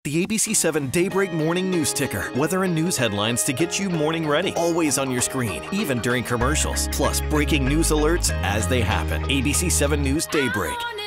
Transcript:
The ABC7 Daybreak Morning News Ticker. Weather and news headlines to get you morning ready. Always on your screen, even during commercials. Plus, breaking news alerts as they happen. ABC7 News Daybreak.